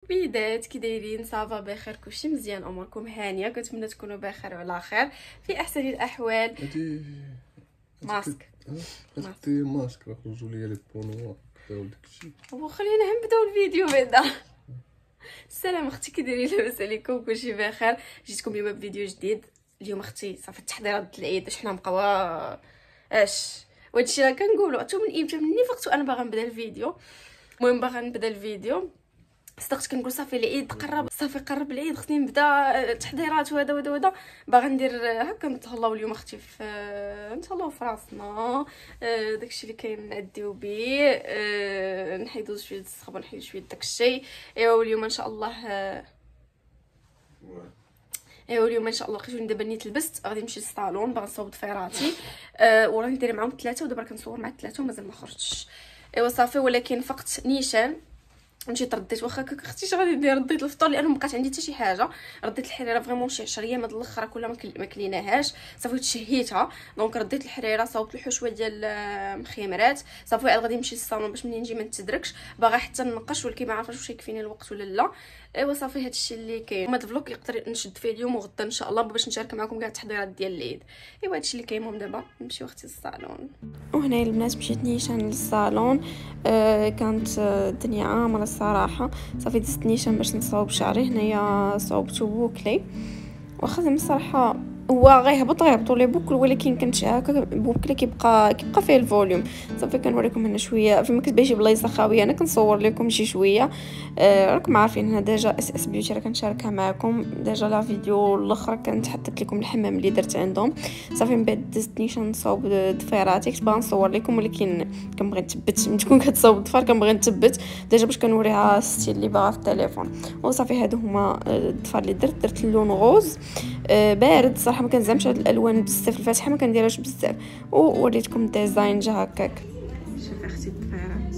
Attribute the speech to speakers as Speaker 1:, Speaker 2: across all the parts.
Speaker 1: بيدات كي دايرين؟ صافا بخير، كلشي مزيان، اموركم هانيه، كنتمنى تكونوا بخير وعلى خير في احسن الاحوال. ماسك
Speaker 2: خدتي ماسك خرجوا لي لي بونوا داو داكشي.
Speaker 1: وخلينا نبداو الفيديو بعدا. السلام اختي، كي دايرين؟ لاباس عليكم؟ كلشي بخير. جيتكم اليوم بفيديو جديد. اليوم اختي صافي التحضيرات العيد، حنا بقاو وهادشي راه كنقولوا حتى من امتى، مني فقت وانا باغا نبدا الفيديو. المهم باغا نبدا الفيديو، صدقت كنقول صافي العيد قرب، صافي قرب العيد، خصني نبدا التحضيرات وهذا باغا ندير هكا. نتهلاو اليوم اختي في نتهلاو في راسنا، داكشي اللي كاين نعديو بيه، نحيدو شويه الصخب، نحيدو شويه داكشي. ايوا اليوم ان شاء الله اليوم ان شاء الله لقيتوني دابا نيت لبست، غادي نمشي للصالون باغا نصاوب ضفيراتي، وراني دايره معاهم 3 ودابا كنصور مع 3 ومازال ما خرجتش. ايوا صافي، ولكن فقت نيشان مشيت رديت، واخا اختي غادي ندير، رديت الفطور لانه مابقات عندي حتى شي حاجه. رديت الحريره فريمون شي 10 ايام هاد الاخر كلها ما كليناهاش، صافي تشهيتها. دونك رديت الحريره، صاوبت الحشوه ديال مخيمرات، صافي عاد غادي نمشي للصالون باش منين نجي ما نتدركش، باغا حتى ننقش، ولكن ما عرفتش واش يكفيني الوقت ولا لا. ايوا صافي هادشي اللي كاين. هاد الفلوق يقدر نشد فيه اليوم وغدا ان شاء الله باش نشارك معكم كاع التحضيرات ديال العيد. ايوا هادشي اللي كاين. المهم دابا نمشيو اختي للصالون. وهنا البنات مشيت نيشان للصالون، كانت الدنيا عامره الصراحه. صافي دزت نيشان باش نصاوب شعري، هنايا صاوبتو بوكلي، واخا زعما الصراحه هو غيهبطوا لي بوكل، ولكن كنت هكا بوكلي كيبقى فيه الفوليوم. صافي كنوريكم هنا شويه فما كتبان شي بلايصه خاويه، انا كنصور لكم شي شويه. راكم عارفين هنا ديجا اس بيوتي راه كنشاركها معكم ديجا. لا فيديو الاخر كنت حطيت لكم الحمام اللي درت عندهم. صافي من بعد دزت نيشان نصاوب ضفيراتي، كنت باغا نصور لكم ولكن كنبغي نثبت من تكون كتصاوب الضفار، كنبغي نثبت ديجا باش كنوريها الستيل اللي باغا في التليفون. وصافي هادو هما الضفار اللي درت اللون غوز بارد صراحه، ما كنزعمش هاد الالوان بزاف الفاتحه، ما كنديرهاش بزاف. ووريتكم الديزاين جا هكاك. شوف اختي الضفيرات،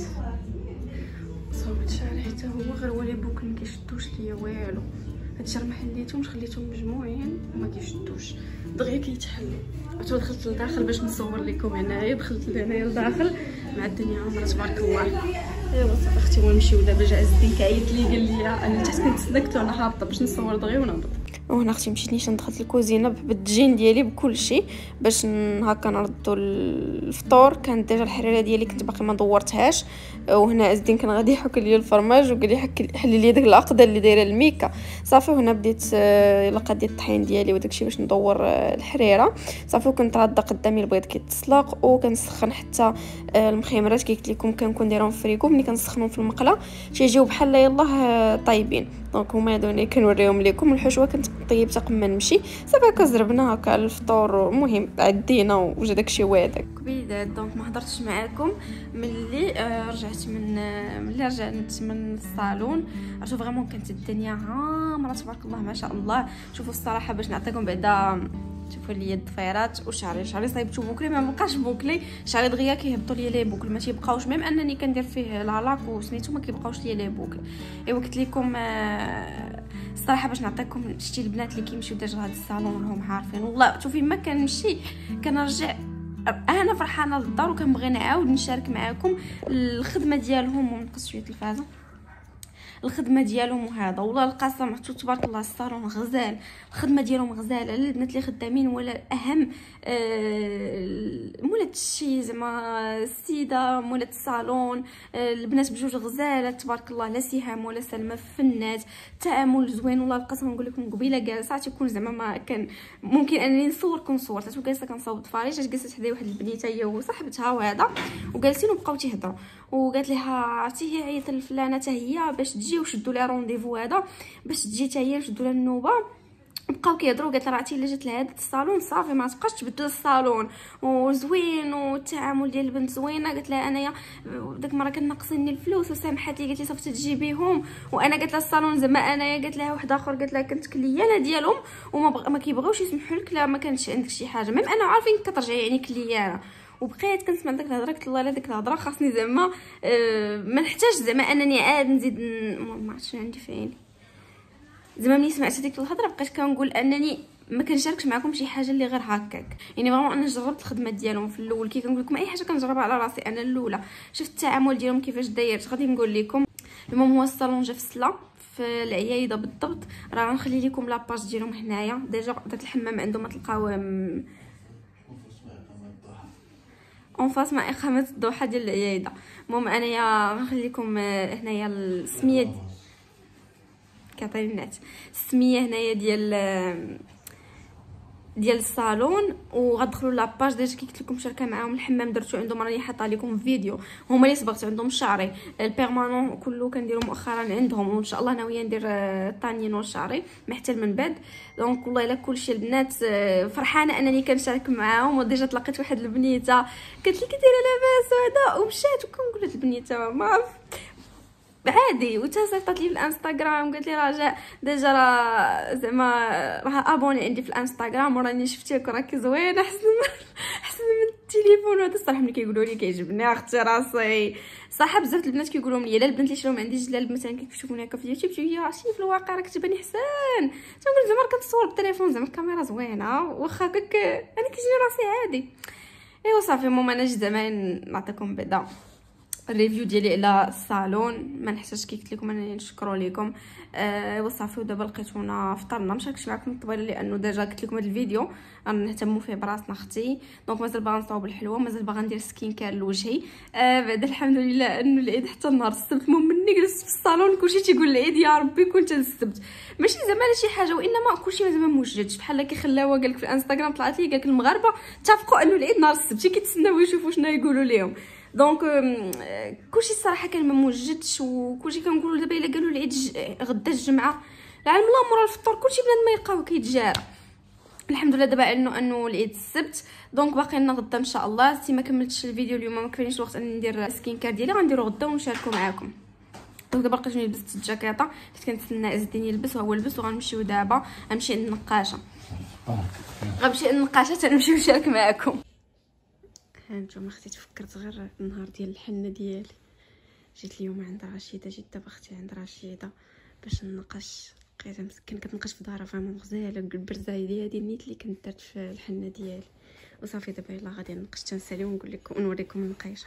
Speaker 1: صوبت شعري حتى هو غير ولي بوك ما كيشدوش ليا والو. هادشي راه ما حليتهمش، خليتهم مجموعين وما كيشدوش دغيا كيتحلوا. عرفتوا دخلت لداخل باش نصور لكم هنايا، دخلت لهنايا لداخل مع الدنيا عامره تبارك الله. ايوا صافي اختي ونمشيو دابا. جا الدين كيعيط لي قال لي انا حتى كنت سلكت وانا هابطه باش نصور دغيا ونهبط. وهنا اختي مشيت نيشان دخلت الكوزينه بالدجين ديالي بكل شيء باش هكا نردوا الفطور. كانت ديجا الحريره ديالي كنت باقي ما دورتهاش. وهنا الدين كان غادي يحك لي الفرماج وقال لي حلي لي داك العقده اللي دايره الميكا. صافي هنا بديت يلا ديال الطحين ديالي وداكشي باش ندور الحريره. صافي كنت راده قدامي البيض كيتسلق، وكنسخن حتى المخيمرات قلت لكم كنكون دايرهم في فريكو، ملي كنسخنهم في المقله تيجيو بحال يلاه طايبين. دونك هما هادوني كنوريهم لكم. الحشوه كنت طيبتها قبل ما نمشي، صافي هكا زربنا هكا الفطور. المهم عدينا وجا داكشي واعر كبيدات. دونك ما هضرتش معاكم ملي رجعت ملي رجعت من الصالون. عرفتوا فريمون كانت الدنيا عامره تبارك الله ما شاء الله. شوفوا الصراحه باش نعطيكم بعدا، شوفوا لي الضفيرات وشعري صايبتو بوكلي، ما بقاش بوكلي شعري دغيا كيهبطوا لي لي بوكل، ما تيبقاوش ميم انني كندير فيه لالاك وسميتو ما كيبقاوش لي لي بوكل. ايوا قلت لكم الصراحه باش نعطيكم شتي البنات اللي كيمشيو ديجا لهاد الصالون راهم عارفين والله. شوفي ما كنمشي كنرجع انا فرحانه للدار، وكنبغي نعاود نشارك معكم الخدمه ديالهم. ونقص شويه الفازه الخدمه ديالهم وهذا. والله القسم تبارك الله الصالون غزال، الخدمه ديالهم غزاله. البنات اللي خدامين ولا اهم مولات الشي زعما السيده مولات الصالون، البنات بجوج غزاله تبارك الله. لا سهام ولا سلمى فنات، تعامل زوين. والله القسم نقول لكم قبيله جالسه تيكون زعما ما كان ممكن انني نصوركم صورت جالسه كنصاوب ضفاري. جالسه حدايا واحد البنيته هي وصاحبتها وهذا، وجالسين وبقاو تيهضروا. وقالت لها عرفتي هي عيطت الفلانه حتى هي باش تجي، وشدوا لها رونديفو هذا باش تجي حتى هي، شدوا لها النوبه. بقاو كيهضروا. قالت لها عرفتي الا جات لهذا الصالون صافي ما تبقاش تبدل الصالون وزوين، والتعامل ديال البنت زوينه. قالت لها انايا داك المره كان ناقصيني الفلوس وسامحات لي، قالت لي صافي تجيبيهم. وانا قالت لها الصالون زعما انايا، قالت لها واحد اخر قالت لها كنت كليانه ديالهم وما كيبغيوش يسمحوا لك، لا ما كانش عندك شي حاجه ميم انا عارفين كترجعي يعني كليانه. وبقيت كنسمع داك الهضره، قلت الله لا ديك الهضره خاصني زعما ما نحتاج زعما انني عاد نزيد ما عرفتش عندي في عيني زعما. ملي سمعت ديك الهضره بقيت كنقول انني ما كنشاركش معكم شي حاجه اللي غير هكاك. يعني فريمون انا جربت الخدمه ديالهم في الاول، كي كنقول لكم اي حاجه كنجربها على راسي انا الاولى. شفت التعامل ديالهم كيفاش داير غادي نقول لكم. المهم هو الصالون جا في السلا في العيايده بالضبط راه غنخلي لكم لاباج ديالهم هنايا. ديجا داك الحمام عندهم تلقاو اون فاس مع اقامه الضحى ديال العيايده. المهم انايا غنخلي لكم هنايا السميه كيعطيني النعت، السميه هنايا ديال الصالون، وغتدخلوا لاباج. ديجا كي قلت لكم شاركه معاهم الحمام درتو عندهم، راني حاطه لكم فيديو. هما اللي صبغت عندهم شعري البيرمانون كله كنديرو مؤخرا عندهم، وان شاء الله ناويه ندير الطانيين والشعري محتل من بعد. دونك والله الا كلشي البنات فرحانه انني كنشارك معاهم. وديجا تلاقيت واحد البنيته قالت لي كي دايره لاباس وهذا، ومشات وكنقول لها البنيته ما عرف عادي، وتصيفطت لي في الانستغرام قالت لي رجاء ديجا راه زعما راه ابوني عندي في الانستغرام وراني شفتيك راكي زوينه احسن من التليفون. وهذا الصراحه ملي كيقولوا لي كيعجبني اختي راسي. صح بزاف البنات كيقولوا لي لا البنت اللي شراهم عندي جلال مثلا كيشوفوني هكا في اليوتيوب تيقولوا لي عرفتي في الواقع راك تباني حسن. تنقول زعما كنتصور بالتليفون زعما الكاميرا زوينه واخا هكاك انا كيجيني راسي عادي. ايوا صافي ماما انا جيت زعما نعطيكم بعدا الريفيو ديالي على الصالون. ما نحتاجش كي قلت لكم انني نشكروا لكم وصافي. ودابا لقيتونا فطرنا، مشاركتش معكم الطويله لانه ديجا قلت لكم هذا الفيديو غنهتموا فيه براسنا اختي. دونك مازال باغا نصاوب الحلوه، مازال باغا ندير سكين كير لوجهي. بعد الحمد لله انه العيد حتى نهار السبت. المهم مني جلست في الصالون كلشي تيقول العيد يا ربي كنت السبت، ماشي زعما شي حاجه وانما كلشي زعما موجدش بحال كي خلاوها قالك في الانستغرام طلعت لي قالك المغاربه اتفقوا انه العيد نهار السبت كيتسناو يشوفوا شنو يقولوا لهم. دونك كلشي الصراحه كان ما موجدش، وكلشي كنقولوا دابا الا قالوا العيد غدا الجمعه العالم الله مورا الفطور كلشي بنادم ما يلقاو كيتجارى. الحمد لله دابا انه العيد السبت. دونك باقي لنا غدا ان شاء الله. سي ما كملتش الفيديو اليوم ما كفانيش الوقت اني ندير سكين كير ديالي غنديرو غدا ونشاركو معاكم. دونك دابا لقيتني لبست الجاكيطه حيت كنتسنى عز الدين يلبس وهو لبس، وغنمشيو دابا غنمشي عند النقاشه تنمشيو نشارك معاكم. هانتوما اختي تفكرت غير النهار ديال الحنه ديالي، جيت اليوم عند رشيده، جيت دابا اختي عند رشيده باش ننقش. لقيتها مسكين كتنقش في دارها فريمون غزاله البرزاي ديالي هذه النيت اللي كنت درت في الحنه ديالي. وصافي دابا يلاه غادي ننقش تنسالي ونقول لكم ونوريكم النقيشه.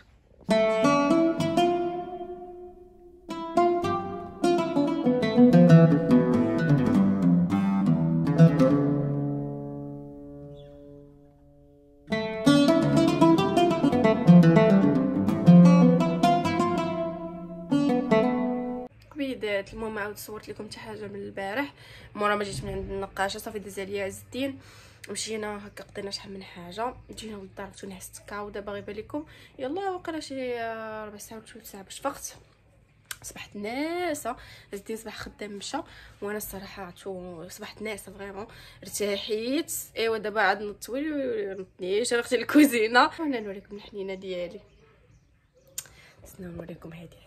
Speaker 1: المهم عاود صورت لكم حتى حاجه من البارح مورا ما جيت من عند النقاشه. صافي داز عليا عز الدين، مشينا هكا قضينا شحال من حاجه، جينا للدار كنت نحس كا ودابا غير بالكم يلا وقيلا شي 4 ساعات ولا 3 ساعات باش فقت. صبحت ناعسه، عز الدين صباح خدام مشى وانا الصراحه صبحت ناعسه فريمون ارتاحيت. ايوا دابا عاد نطوي نطنيش رحت للكوزينه وانا نوريكم الحنينه ديالي. استناو نوريكم هادي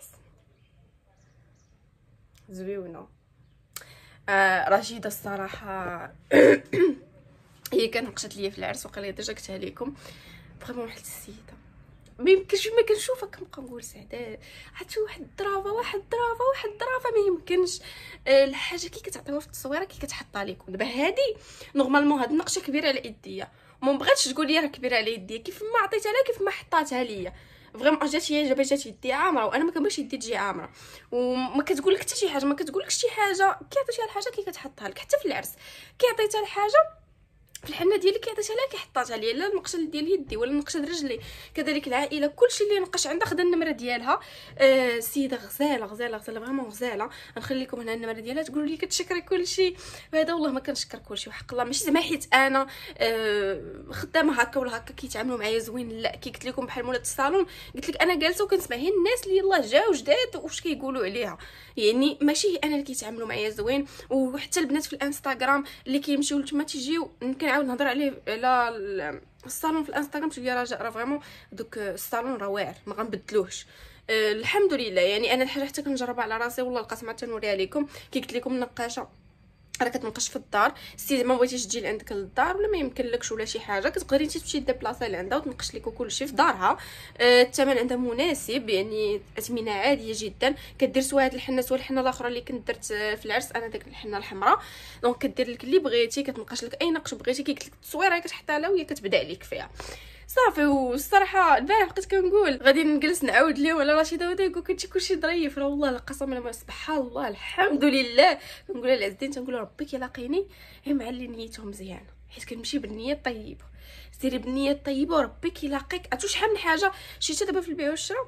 Speaker 1: زويونه. رشيده الصراحه هي كانت نقشت ليا في العرس وقال ديجا قلتها لكم فريمون واحد السيده ما يمكنش ما كنشوفها كنبقى نقول سعاده عرفتي واحد الظرافه ما يمكنش الحاجه كي كتعطيوها في التصويره كي كتحطها لكم. دابا هادي نورمالمون هاد النقشه كبيره على يديا وما بغاتش تقول لي راه كبيره على يديا، كيف ما عطيتها لها كيف ما حطاتها ليا فريمون جات يدي عامره وانا ما كنبغيش يدي تجي عامره. وما كتقول لك حتى شي حاجه، ما كتقولكش شي حاجه كي عطيتيها الحاجه كي كتحطها لك. حتى في العرس كي عطيتها الحاجه في الحنه ديالي كي عطيتها لها كي حطاتها ليا، لا النقشه ديال يدي ولا النقشه ديال رجلي. كذلك العائله كلشي اللي نقش عندها خدا النمره ديالها. سيده غزاله فريمون غزاله. غنخلي لكم هنا النمره ديالها تقولوا لي كتشكري كلشي. هذا والله ما كنشكر كلشي وحق الله، ماشي زعما حيت انا خدامه هكا ولا هكا كيتعاملوا معايا زوين، لا كي قلت لكم بحال مولات الصالون قلت لك انا جالسه وكنسمع هي الناس اللي يلاه جاو جداد واش كيقولوا عليها، يعني ماشي انا اللي كيتعاملوا معايا زوين. وحتى البنات في الانستغرام اللي كيمشيو لتما تيجيو كنعاود نهضر عليه على الصالون في الانستغرام تقول لي رجاء راه فريمون دوك الصالون راه واعر ما غنبدلوهش. الحمد لله يعني انا الحاجه حتى كنجربها على راسي والله القسم حتى نوريها لكم. كي قلت لكم النقاشه راه كتنقش في الدار، سي ما بغيتيش تجي لعندك للدار ولا ما يمكنلكش ولا شي حاجه كتقدري انت تمشي ديبلاصي لعندها وتنقش لك كلشي في دارها. الثمن عندها مناسب يعني اثمنه عاديه جدا. كدير سوا هاد الحنه سوا الحنه الاخرى اللي كنت درت في العرس انا داك الحنه الحمراء. دونك كدير لك اللي بغيتي كتنقش لك اي نقش بغيتي كي قلت لك التصويره كتحطها لها وهي كتبدا عليك فيها. صافي. والصراحه البارح بقيت كنقول غادي نجلس نعاود اليوم على رشيده ودايكو كنتي كلشي ظريف، راه والله القسم الا سبحان الله الحمد لله. كنقول لها العزين تنقول ربي كيلاقيني غير مع اللي نيتهم مزيانه، حيت كنمشي بالنيه الطيبه. سيري بالنيه الطيبه وربي كيلاقيك. عرفتو شحال من حاجه شتي دابا في البيع والشراء،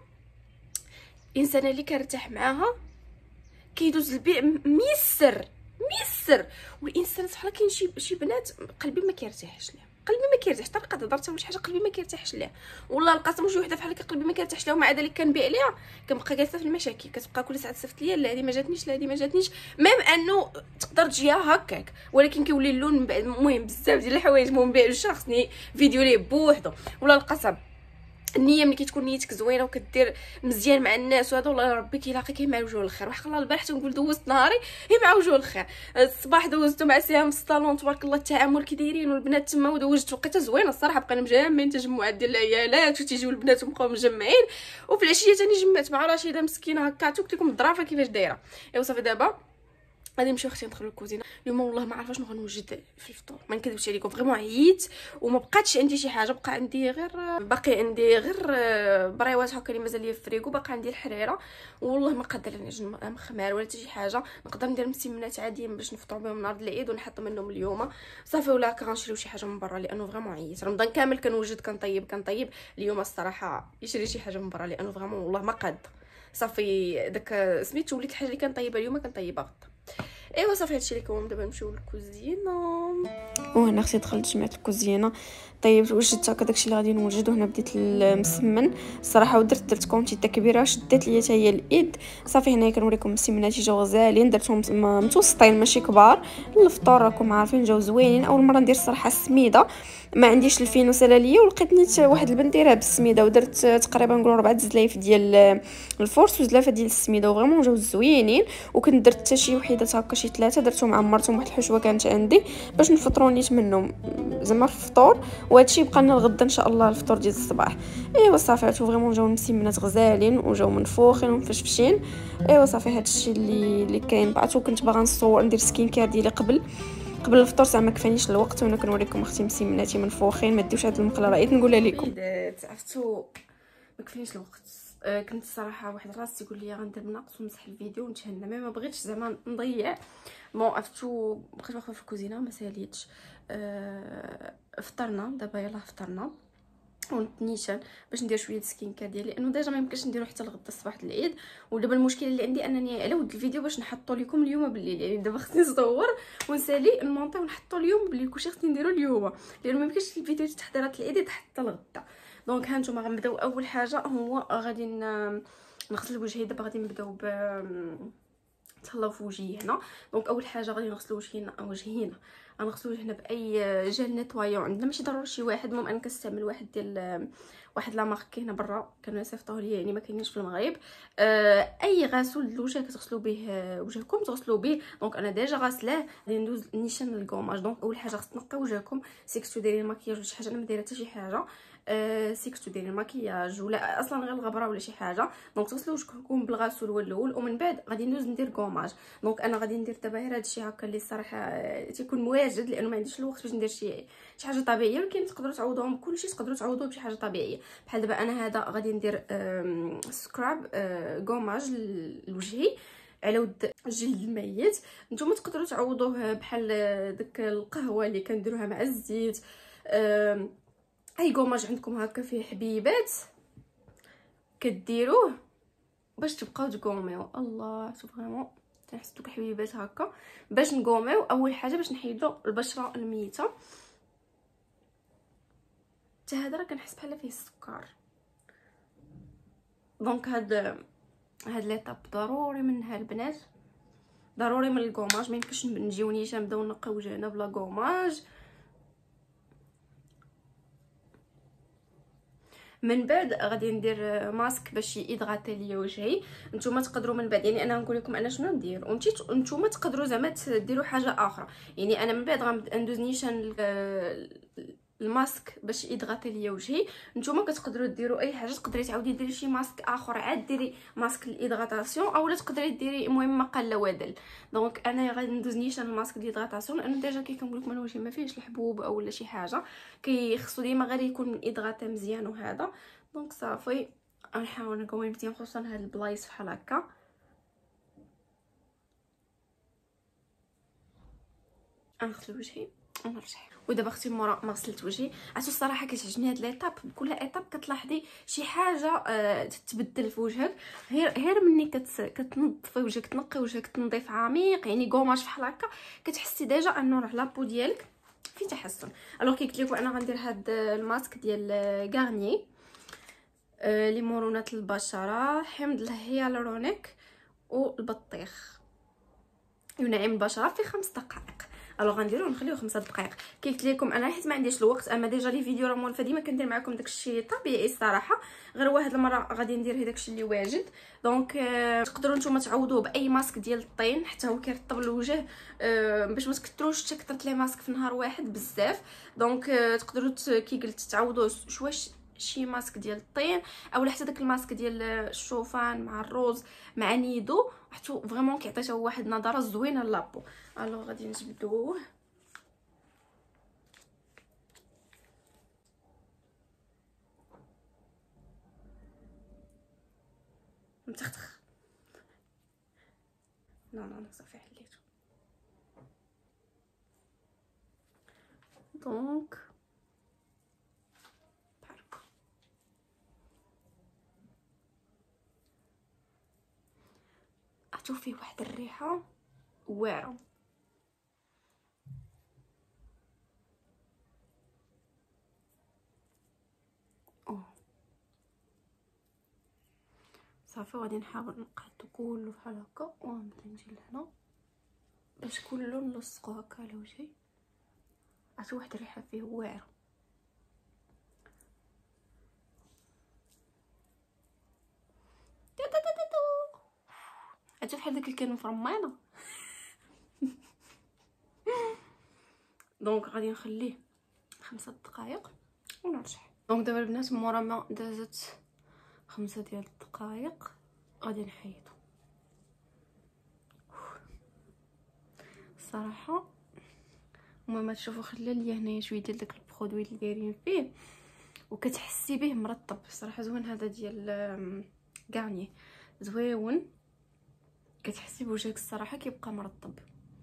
Speaker 1: الانسانه اللي كنرتاح معاها كيدوز البيع ميسر. والانسان صح كاين شي بنات قلبي ما كيرتاحش ليها، قلبي ما كيرتاحش طريقه هضرتها ولا شي حاجه قلبي ما كيرتاحش ليها والله القسم. شي وحده بحال هكا قلبي ما كيرتاحش لها، ومع ذلك كنبيع ليها كنبقى جالسه في المشاكل، كتبقى كل ساعه تصيفط ليا لا هذه ما جاتنيش لا هذه ما جاتنيش، ميم انه تقدر تجيها هكاك ولكن كيولي اللون من بعد. المهم بزاف ديال الحوايج المهم بيع الشخص خصني فيديو ليه بوحدو ولا القسم. النيه ملي كتكون نيتك زوينه وكدير مزيان مع الناس وهذا والله ربي كيلاقيك مع وجه الخير. وحق الله البارح تنقول دوزت نهاري هي مع وجه الخير. الصباح دوزتو مع سهام في الصالون تبارك الله التعامل كي دايرين والبنات تما، ودوزت وقيته زوينه الصراحه. بقينا مجمعين تجمعات ديال العيالات وتيجيو البنات وبقاو مجمعين. وفي العشيه ثاني جمعت مع رشيده مسكينه هكا قلت لكم الظرافه كيفاش دايره. ايوا صافي دابا غادي نمشيو اختي ندخلوا للكوزينه. اليوم والله ما عارفه شنو غنوجد في الفطور، ما نكذبش عليكم فريمون عييت وما بقاتش عندي شي حاجه. باقي عندي غير بريوات هكا اللي مازال ليا في الفريكو، باقي عندي الحريره والله ما قادره نعجن خمار ولا حتى شي حاجه. نقدر ندير مسمنات عاديين باش نفطروا بهم نهار العيد ونحط منهم اليوم صافي، ولا غنشريو شي حاجه من برا لانه فريمون عييت. رمضان كامل كنوجد كنطيب اليوم الصراحه يشري شي حاجه من برا لانه فريمون والله ما قاده. صافي داك سميتو وليت الحاجه اللي كنطيبها اليوم كنطيبها غدا. ايوا صافي هادشي اللي كون. دابا نمشيو للكوزينه. وهنا اختي دخلت جمعت الكوزينه طيبت وجدت هكا داكشي اللي غادي نوجدو. هنا بديت المسمن الصراحه درت كونتيته كبيره شدات ليا حتى هي الايد. صافي هنايا كنوريكم مسمناتي جاو غزالين، درتهم متوسطين ماشي كبار. الفطور راكم عارفين جاو زوينين. اول مره ندير الصراحه السميده، ما عنديش الفينو سالاليه ولقيت نيت واحد البنت دايرها بالسميده، ودرت تقريبا نقولوا 4 زلايف ديال الفورس وزلافه ديال السميده وفريمون جاو زوينين. وكنت درت حتى شي وحيدات هكا شي 3 درتهم عمرتهم واحد الحشوه كانت عندي باش نفطروا نيت منهم زعما في الفطور. وهادشي بقى لنا الغدا ان شاء الله الفطور ديال الصباح. ايوا صافي عرفتوا فريمون جاو مسمنات غزالين وجاو منفوخين ومفشفشين. ايوا صافي هادشي اللي كاين. بعثو كنت باغا نصور ندير سكين كير ديالي قبل الفطور ساعه ما كفانيش الوقت، وانا كنوريكم اختي مسمناتي منفوخين. ما ديوش هاد المقله رأيت نقولها لكم عرفتوا ما كفانيش الوقت. كنت الصراحه واحد راسي يقول لي غندير ناقص ونمسح الفيديو ونتهنى، ما بغيتش زعما نضيع. بون عرفتوا بقيت واقفه في الكوزينه ما ساليتش. فطرنا دابا يلاه فطرنا ونتنيشان باش ندير شويه سكين كير ديالي لانه ديجا ما يمكنش نديرو حتى الغدا الصباح العيد. ودابا المشكله اللي عندي انني على ود الفيديو باش نحطو لكم اليوم بالليل، يعني دابا خصني نصور ونسالي نمونطي ونحطو اليوم بالليل. كلشي خصني نديرو اليوم لانه ما يمكنش الفيديو تحضيرات العيد يتحط الغدا. دونك ها نتوما غنبداو. اول حاجه هو غادي نغسل وجهي. دابا غادي نبداو تهلاو في وجهي هنا. دونك اول حاجه غادي نغسلوا وجهينا غنغسلوا وجهنا باي جل نيطوايون عندنا، ماشي ضروري شي واحد. المهم انا كنستعمل واحد ديال واحد لا مارك هنا برا كانوا يصيفطوه ليا يعني ما كاينينش في المغرب. اي غسول للوجه كتغسلوا به وجهكم تغسلوا به. دونك انا ديجا غاسلاه غادي ندوز نيشان الكوماج. دونك اول حاجه خص تنقي وجهكم سيكتو دايرين المكياج ولا شي حاجه. انا ما دايره حتى شي حاجه سيكتو دايرين المكياج ولا اصلا غير الغبره ولا شي حاجه. دونك تغسلوا وجهكم بالغسول هو الاول ومن بعد غادي ندوز ندير كوماج. دونك انا غادي ندير دابا غير هادشي هكا اللي الصراحه تيكون مواجد لانه ما عنديش الوقت باش ندير شي حاجه طبيعيه، ولكن تقدروا تعوضوهم كلشي تقدروا تعوضوه بشي حاجه طبيعيه. بحال دابا انا هذا غادي ندير سكراب كوماج لوجهي على ود الجلد الميت. نتوما تقدروا تعوضوه بحال داك القهوه اللي كنديروها مع الزيت. اي كوماج عندكم هكا فيه حبيبات كديروه باش تبقاو تقوميو. الله فريمون تحسوا حبيبات هكا باش نقوميو. اول حاجه باش نحيدو البشره الميته. حتى هذا راه كنحس بحال فيه السكر. دونك هاد ليطاب ضروري منها البنات، ضروري من الكوماج. ما يمكنش نجيو نيشان نبداو نقاو وجهنا بلا كوماج. من بعد غادي ندير ماسك باش يدغاتي ليا وجهي. نتوما تقدروا من بعد يعني انا نقول لكم انا شنو ندير نتوما تقدروا زعما ديروا حاجه اخرى. يعني انا من بعد غندوز نيشان الماسك باش يضغط ليا وجهي. نتوما كتقدروا ديروا اي حاجه، تقدري تعاودي ديري شي ماسك اخر عاد ديري ماسك للإيدغاتاسيون، اولا تقدري ديري المهم ما قال لا ودل. دونك انا غادي ندوز نيشان الماسك ديال للإيدغاتاسيون، لان ديجا كي كنقول لكم انا وجهي ما فيهش الحبوب اولا شي حاجه، كيخصو ديما غير يكون إيدغاتا مزيان وهذا. دونك صافي غنحاول نكون مزيان خصوصا هاد البلايص بحال هكا. غنغسل وجهي ونرجع. ودابا اختي مورا ما غسلت وجهي، عرفتوا الصراحه كتعجبني هاد ليطاب، بكل ايطاب كتلاحظي شي حاجه تتبدل في وجهك. غير ملي كتنظفي وجهك، تنقي وجهك تنظيف عميق يعني كوماج بحال هكا، كتحسي ديجا انه راه لابو ديالك في تحسن. الوغ كي قلت لكم انا غندير هاد الماسك ديال غارنيي لمرونه البشره، حمض الهيالورونيك والبطيخ، ينعم البشره في 5 دقائق. الوغ غنديرو نخليوه 5 دقائق. كي قلت لكم انا حيت ما عنديش الوقت، اما ديجا لي فيديو راه موالفه ديما كندير معكم داكشي طبيعي الصراحه، غير واحد المره غادي ندير داكشي اللي واجد. دونك تقدروا نتوما تعوضوه باي ماسك ديال الطين، حتى هو كيرطب الوجه باش ما تكثروش حتى كثرت لي ماسك في نهار واحد بزاف. دونك تقدروا كي قلت تعوضوه شي ماسك ديال الطين، اولا حتى داك الماسك ديال الشوفان مع الروز مع نيدو، حتى فريمون كيعطي واحد النضاره زوينه لابو. الو غادي نجبدوه متختخ. لا صافي حليته. دونك بحالك عطيو فيه واحد الريحه واعره. صافي غادي نحاول نقادو كله بحال هكا، ونبدا نجي لهنا باش كله نلصقو هكا على وجهي. عطيو واحد الريحه فيه واعره. عرفتي بحال داك الكلمه فرمانه. دونك غادي نخليه 5 دقائق ونرجع. دونك دابا البنات مورا ما دازت 5 ديال الدقائق غادي نحيدو. الصراحه المهم تشوفوا خلى ليا هنايا شويه ديال داك البرودوي اللي دايرين فيه، وكتحسي به مرطب. الصراحه زوين هذا ديال غارنيي، زويون كتحسي بوجهك الصراحه كيبقى مرطب.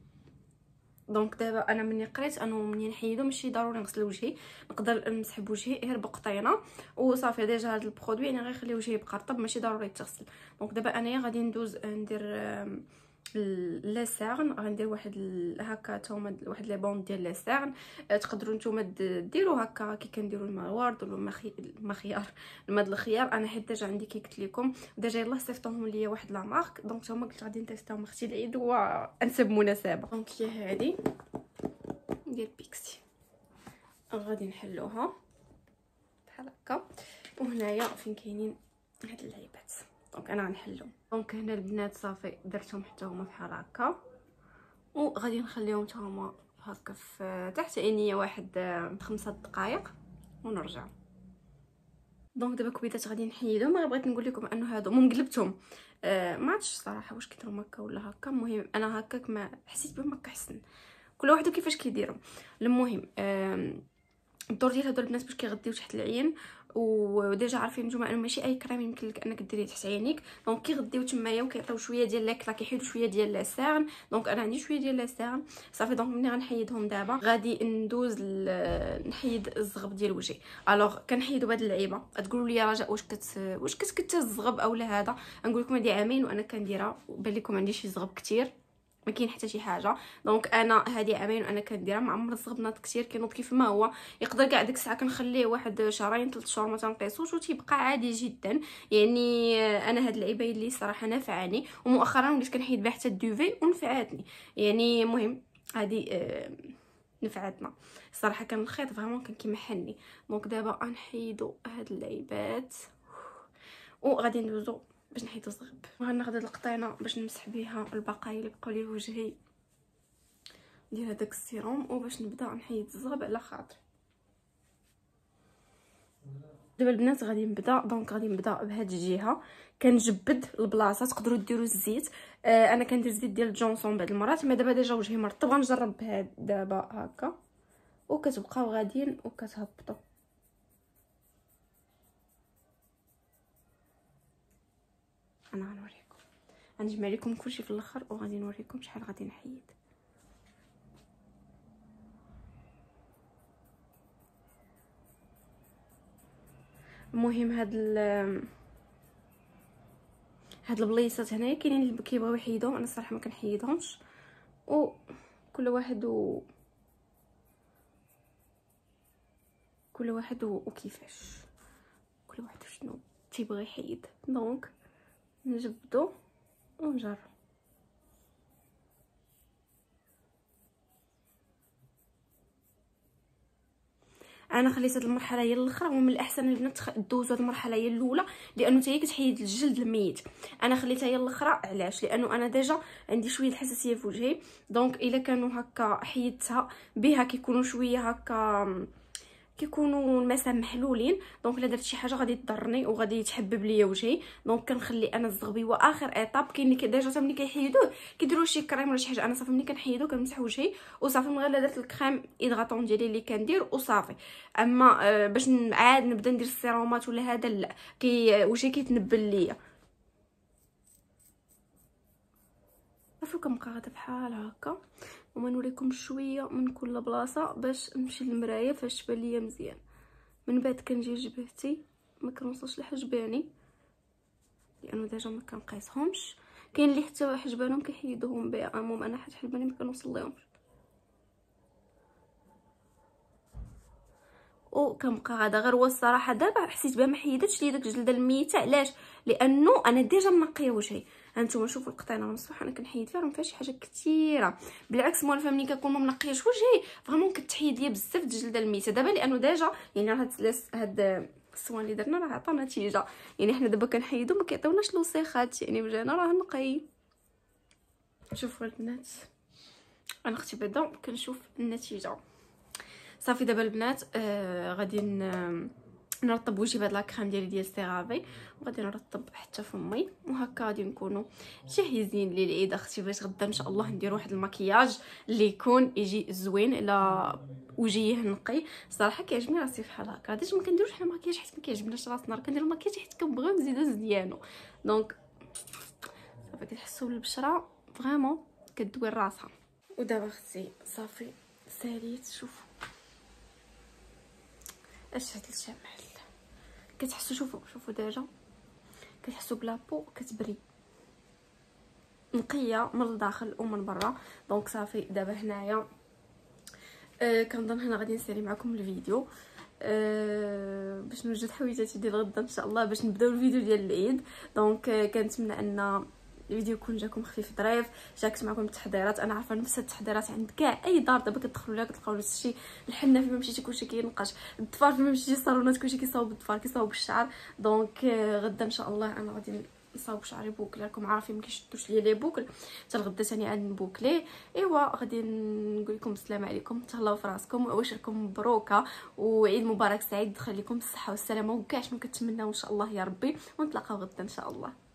Speaker 1: دونك دابا انا مني قريت انه مني نحيدو ماشي ضروري نغسل وجهي، نقدر نمسح بوجهي غير بقطينه وصافي. ديجا هذا البرودوي يعني غير يخلي وجهي يبقى رطب، ماشي ضروري يتغسل. دونك دابا انايا غادي ندوز ندير لا ساغن، غندير واحد هكا توما واحد لي بون ديال لا ساغن. تقدروا نتوما ديروا هكا كي كنديروا الماء الورد ولا المخيار، الماء الخيار. انا حيت ديجا عندي كي قلت لكم ديجا يلاه صيفطوهم ليا واحد لا مارك، دونك هما قلت غادي نتيستاهم اختي العيد وانسب مناسبه. دونك هي هذه ديال بيكسي غادي نحلوها بحال هكا. وهنايا فين كاينين هاد اللعيبات دونك انا غنحلهم. دونك هنا البنات صافي درتهم حتى هما بحال هكا، وغادي نخليهم حتى هما هكا في تحت عينيا واحد 5 دقائق ونرجع. دونك دابا كويتات غادي نحيدهم. ما بغيت نقول لكم انه هادو قلبتهم ما عرفتش الصراحه واش كيديروا هكا ولا هكا. المهم انا هكاك ما حسيت بهم هكا احسن، كل واحد كيفاش كيديروا. المهم الدور ديال هادو البنات باش كيغطيو تحت العين، وديجا عارفين نتوما انه ماشي اي كريم يمكن لك انك ديريه تحت عينيك. دونك كيغديو تمايا وكيعطيو شويه ديال لاكلا، كيحيدوا شويه ديال لاساغن. دونك انا عندي شويه ديال لاساغن صافي. دونك ملي غنحيدهم دابا غادي ندوز نحيد الزغب ديال وجهي. الوغ كنحيدو بهاد اللعيبه. تقولوا لي رجاء واش كتكتي الزغب اولا هذا؟ نقول لكم هادي عامين وانا كنديرها، وبان لكم عندي شي زغب كتير ما كاين حتى شي حاجه. دونك انا هذه عامين وانا كنديرها، ما عمر الزغب ناض كثير كينوض كيف ما هو. يقدر كاع ديك الساعه كنخليه واحد شهرين 3 شهور ما تنقيسوش وتيبقى عادي جدا. يعني انا هاد اللعيبه اللي صراحه نافعاني، ومؤخرا وليت كنحيد بها حتى الدوفي ونفعاتني. يعني المهم هذه نفعتنا الصراحه. كان الخيط فريمون كان كيمحني. دونك دابا غنحيدو هاد اللعيبات وغادي ندوزو باش نحيدو الزغب. وغناخد هاد القطينه باش نمسح بها البقايا اللي بقاو لي في وجهي ديال هذاك السيروم، وباش نبدا نحيد الزغب على خاطري. دابا البنات غادي نبدا. دونك غادي نبدا بهاد الجهه، كنجبد البلاصه. تقدروا ديروا الزيت، انا كندير زيت ديال جونسون بعض المرات، ما دابا ديجا وجهي مرطب غنجرب بهاد دابا هكا، وكتبقاو غاديين وكتهبطوا. انا غنوريكم، غنجمع لكم كلشي في الاخر وغادي نوريكم شحال غادي نحيد. المهم هاد البليصات هنايا كاينين اللي كيبغيو يحيدوهم، انا الصراحه ما كنحيدهمش، وكل واحد وكيفاش، كل واحد شنو تيبغي يحيد. دونك نجبدو ونجرب. انا خليت هاد المرحله هي الاخرى، ومن الاحسن البنات دوزوا هاد المرحله هي الاولى لانه حتى هي كتحيد الجلد الميت. انا خليتها هي الاخرى علاش؟ لانه انا ديجا عندي شويه الحساسيه في وجهي، دونك الا كانوا هكا حيدتها بها كيكونوا شويه هكا، كيكونوا المسام محلولين. دونك الا درت شي حاجه غادي تضرني وغادي يتحبب ليا وجهي. دونك كنخلي انا الزغبيوه اخر ايطاب. كاين اللي ديجا حتى ملي كيحيدوه كيديروا شي كريم ولا شي حاجه، انا صافي ملي كنحيدو كنمسح وجهي وصافي، من غير لا درت الكريم ايدغاطون ديالي اللي كندير وصافي. اما باش عاد نبدا ندير السيرومات ولا هذا لا، وجهي كيتنبل ليا. عرفتوا كنبقى غادا بحال هكا، وما نوريكم شويه من كل بلاصه باش نمشي للمرايه فاش تبان ليا مزيان. من بعد كنجي جبهتي ما كنوصلش لحجباني لانه ديجا ما كنقيسهمش. كاين اللي حتى حجبانهم كيحيدوهم بها، المهم انا حيت حجباني ما كنوصل لهمش. وكنبقى غادا غير. هو الصراحه دابا حسيت بها ما حيدتش لي داك الجلده الميته. علاش؟ لانه انا ديجا منقيه وجهي. هانتوما شوفوا القطينه من الصباح انا كنحيد فيها، ما فيهاش شي حاجه كثيره. بالعكس موالفه ملي كنكون ما منقياش وجهي فريمون كتحيد ليا بزاف الجلده الميته. دابا لانه ديجا يعني هاد الصوان اللي درنا راه عطا نتيجه. يعني حنا دابا كنحيدو ما كيعطيوناش الوسيخات، يعني وجهنا راه نقي. شوفوا البنات، انا اختي بعدا كنشوف النتيجه. صافي دابا البنات غادي نرطب وجهي بهاد لاكريم ديال سيرافي، وغادي نرطب حتى فمي، وهكا غادي نكونوا جاهزين للعيد اختي، باش غدا ان شاء الله ندير واحد المكياج اللي يكون يجي زوين الى وجهي نقي. صراحه كيعجبني راسي بحال هكا. ديجا ما كنديروش حنا مكياج حيت ما كيعجبناش راسنا، راه كنديروا مكياج حيت كنبغيو نزيدو نزيانو. دونك صافي كتحسوا بالبشره فريمون كدوي راسها. ودابا اختي صافي ساليت. شوفوا اش هاد الجمال كتحسوا. شوفوا ديجا كتحسوا بلابو كتبري نقيه من الداخل ومن برا. دونك صافي دابا هنايا كنظن هنا غادي نسالي معكم الفيديو باش نوجد حويجاتي ديال غدا ان شاء الله باش نبداو الفيديو ديال العيد. دونك كنتمنى ان الفيديو يكون جاكم خفيف ظريف، جاكت معكم التحضيرات. انا عارفه نفس التحضيرات عند كاع اي دار دابا كتدخلوا لها كتلقاو نفس الشيء. الحنه فيما مشيتي كلشي كينقاش، الضفار فيما مشيتي الصالونات كلشي كيصاوب الضفار كيصاوب الشعر. دونك غدا ان شاء الله انا غادي نصاوب شعري بوكل. راكم عارفين ما كيشدوش ليا لي بوكل، حتى الغدا ثاني عاد نبوكلي. ايوا غادي نقول لكم السلام عليكم، تهلاو في راسكم، وعواشركم مبروكه وعيد مبارك سعيد. خليكم بالصحه والسلامه وكاع شنو كتمناو ان شاء الله يا ربي، ونتلاقاو غدا ان شاء الله.